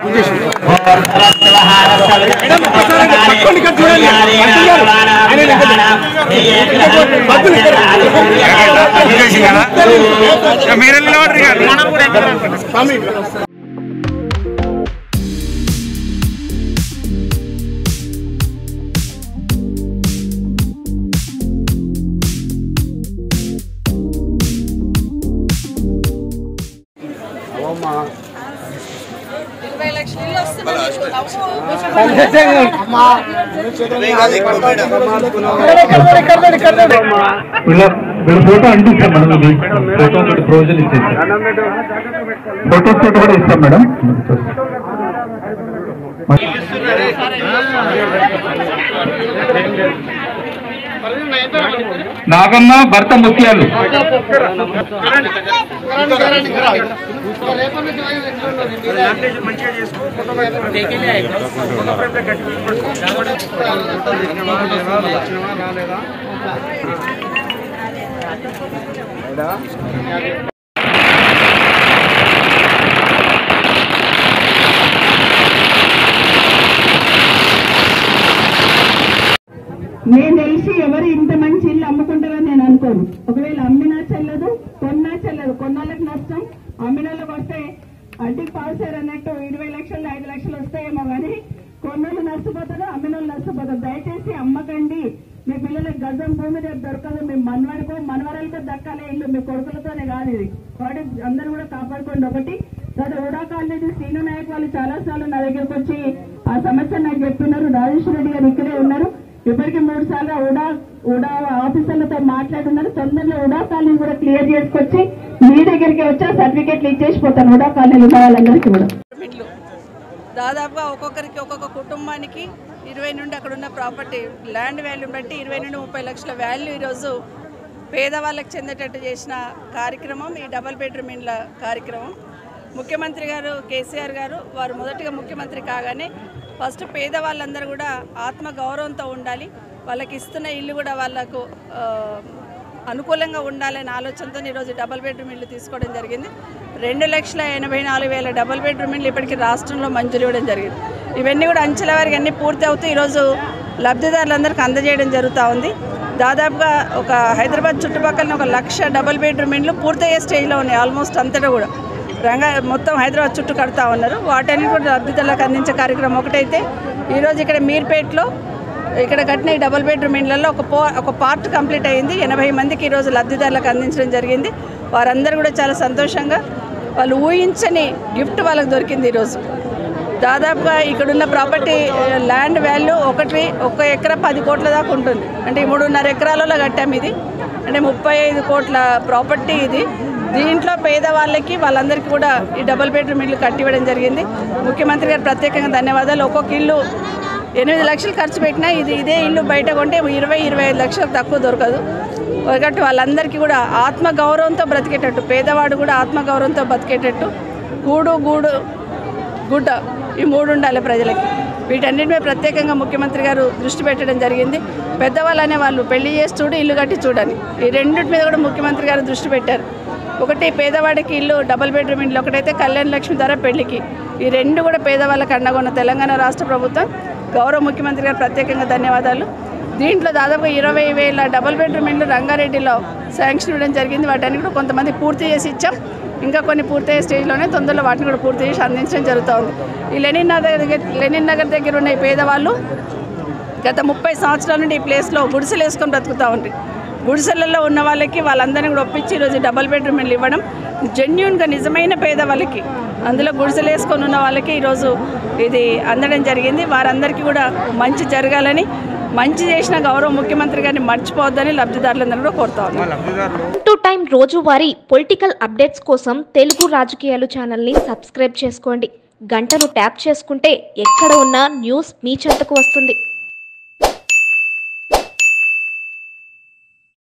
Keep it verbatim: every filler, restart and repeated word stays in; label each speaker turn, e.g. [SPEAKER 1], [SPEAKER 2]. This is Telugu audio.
[SPEAKER 1] ఫోటో అంటిస్తాం మేడం. ఇది ఫోటో ప్రొవిజన్ ఇచ్చేస్తాం. ఫోటోస్ తోటి కూడా ఇస్తాం మేడం. నాగమ్మ భర్త ముత్యాలు
[SPEAKER 2] నేను తెలిసి ఎవరు ఇంత మంచి ఇల్లు అమ్ముకుంటారని నేను అనుకోను. ఒకవేళ అమ్మినా చెల్లదు, కొన్నా చెల్లదు. కొన్నాళ్ళకి నష్టం, అమ్మినోళ్ళకి వస్తే అడ్డికి పాల్సారు అన్నట్టు ఇరవై లక్షలు ఐదు లక్షలు వస్తాయేమో కానీ కొన్నోళ్ళు నష్టపోతారు, అమ్మినోళ్ళు నష్టపోతారు. దయచేసి అమ్మకండి. మీ పిల్లలకు గజం భూమి రేపు దొరకదు. మీ మనవడికో మనవరాలకో దక్కాలే ఇల్లు, మీ కొడుకులతోనే కాదు ఇది. వాటి అందరూ కూడా కాపాడుకోండి. ఒకటి తర్వాత ఉడా కాలనీ శ్రీను నాయక్ వాళ్ళు చాలా సార్లు నా దగ్గరకు వచ్చి ఆ సమస్య నాకు చెప్తున్నారు. రాజేశ్వర రెడ్డి గారు ఇక్కడే ఉన్నారు. ఇప్పటికీ మూడు సార్లు ఉడా ఉడా ఆఫీసర్లతో మాట్లాడుతున్నారు. తొందరలో ఉడా కాలనీ కూడా క్లియర్ చేసుకొచ్చి మీ దగ్గరికి వచ్చి సర్టిఫికెట్లు ఇచ్చేసిపోతాను ఉడా కాలనీలు ఉన్న వాళ్ళందరికీ కూడా.
[SPEAKER 3] దాదాపుగా ఒక్కొక్కరికి ఒక్కొక్క కుటుంబానికి ఇరవై నుండి అక్కడ ఉన్న ప్రాపర్టీ ల్యాండ్ వాల్యూ బట్టి ఇరవై నుండి ముప్పై లక్షల వాల్యూ ఈరోజు పేదవాళ్ళకి చెందేటట్టు చేసిన కార్యక్రమం ఈ డబల్ బెడ్రూమ్ ఇండ్ల కార్యక్రమం. ముఖ్యమంత్రి గారు కేసీఆర్ గారు వారు మొదటిగా ముఖ్యమంత్రి కాగానే ఫస్ట్ పేదవాళ్ళందరూ కూడా ఆత్మ గౌరవంతో ఉండాలి, వాళ్ళకి ఇస్తున్న ఇల్లు కూడా వాళ్ళకు అనుకూలంగా ఉండాలనే ఆలోచనతో ఈరోజు డబల్ బెడ్రూమ్ ఇల్లు తీసుకోవడం జరిగింది. రెండు లక్షల ఎనభై నాలుగు వేల డబల్ బెడ్రూమ్ ఇల్లు ఇప్పటికీ రాష్ట్రంలో మంజూరు ఇవ్వడం జరిగింది. ఇవన్నీ కూడా అంచెల వారికి అన్నీ పూర్తి అవుతూ ఈరోజు లబ్ధిదారులందరికీ అందజేయడం జరుగుతూ ఉంది. దాదాపుగా ఒక హైదరాబాద్ చుట్టుపక్కల ఒక లక్ష డబల్ బెడ్రూమ్ ఇల్లు పూర్తయ్యే స్టేజ్లో ఉన్నాయి. ఆల్మోస్ట్ అంతటా కూడా రంగా మొత్తం హైదరాబాద్ చుట్టూ కడతా ఉన్నారు. వాటన్ని కూడా లబ్ధిదారులకు అందించే కార్యక్రమం ఒకటైతే ఈరోజు ఇక్కడ మీర్పేట్లో ఇక్కడ కట్టిన ఈ డబుల్ బెడ్రూమ్ ఇండ్లలో ఒక పో ఒక పార్ట్ కంప్లీట్ అయ్యింది. ఎనభై మందికి ఈరోజు లబ్ధిదారులకు అందించడం జరిగింది. వారందరూ కూడా చాలా సంతోషంగా వాళ్ళు ఊహించని గిఫ్ట్ వాళ్ళకి దొరికింది. ఈరోజు దాదాపుగా ఇక్కడున్న ప్రాపర్టీ ల్యాండ్ వాల్యూ ఒకటి ఒక ఎకరా పది కోట్ల దాకా ఉంటుంది. అంటే మూడున్నర ఎకరాలలో కట్టాము. ఇది అంటే ముప్పై ఐదు కోట్ల ప్రాపర్టీ ఇది. దీంట్లో పేదవాళ్ళకి వాళ్ళందరికీ కూడా ఈ డబుల్ బెడ్రూమ్ ఇల్లు కట్టివ్వడం జరిగింది. ముఖ్యమంత్రి గారు ప్రత్యేకంగా ధన్యవాదాలు. ఒక్కొక్క ఇల్లు ఎనిమిది లక్షలు ఖర్చు పెట్టినా ఇది ఇదే ఇల్లు బయట కొంటే ఇరవై ఇరవై ఐదు లక్షలు తక్కువ దొరకదు. ఒకటి వాళ్ళందరికీ కూడా ఆత్మగౌరవంతో బ్రతికేటట్టు, పేదవాడు కూడా ఆత్మగౌరవంతో బతికేటట్టు గూడు గూడు గుడ్డ ఈ మూడు ఉండాలి ప్రజలకి. వీటన్నిటిపై ప్రత్యేకంగా ముఖ్యమంత్రి గారు దృష్టి పెట్టడం జరిగింది. పెద్దవాళ్ళు అనే వాళ్ళు పెళ్లి చేసి చూడు, ఇల్లు కట్టి చూడని, ఈ రెండింటి మీద కూడా ముఖ్యమంత్రి గారు దృష్టి పెట్టారు. ఒకటి పేదవాడికి ఇల్లు డబుల్ బెడ్రూమ్ ఇల్లు, ఒకటైతే కళ్యాణ లక్ష్మి ధర పెళ్లికి. ఈ రెండు కూడా పేదవాళ్ళకి అండగా ఉన్న తెలంగాణ రాష్ట్ర ప్రభుత్వం గౌరవ ముఖ్యమంత్రి గారు ప్రత్యేకంగా ధన్యవాదాలు. దీంట్లో దాదాపు ఇరవై వేల డబుల్ బెడ్రూమ్ ఇల్లు రంగారెడ్డిలో శాంక్షన్ ఇవ్వడం జరిగింది. వాటన్ని కూడా కొంతమంది పూర్తి చేసి ఇచ్చాం. ఇంకా కొన్ని పూర్తయ్యే స్టేజ్లోనే తొందరలో వాటిని కూడా పూర్తి చేసి అందించడం జరుగుతూ ఉంది. ఈ లెనిన్ నగర్ దగ్గర లెనిన్ నగర్ దగ్గర ఉన్న ఈ పేదవాళ్ళు గత ముప్పై సంవత్సరాల నుండి ఈ ప్లేస్లో గుడిసెలు వేసుకొని బ్రతుకుతూ ఉంటారు. గుడిసెలలో ఉన్న వాళ్ళకి వాళ్ళందరినీ కూడా ఒప్పించి ఈరోజు డబుల్ బెడ్రూమ్ ఇల్లు ఇవ్వడం జెన్యూన్గా నిజమైన పేదవాళ్ళకి, అందులో గుడిసెలు వేసుకొని ఉన్న వాళ్ళకి ఈరోజు ఇది అందడం జరిగింది. వారందరికీ కూడా మంచి జరగాలని, మంచి చేసిన గౌరవ ముఖ్యమంత్రి గారిని మర్చిపోవద్దని లబ్ధిదారులందరూ కూడా కోరుతా ఉన్నారు.
[SPEAKER 4] టు టైం రోజువారీ పొలిటికల్ అప్డేట్స్ కోసం తెలుగు రాజకీయాలు ఛానల్ని సబ్స్క్రైబ్ చేసుకోండి. గంటను ట్యాప్ చేసుకుంటే ఎక్కడ ఉన్నా న్యూస్ మీ చెంతకు వస్తుంది.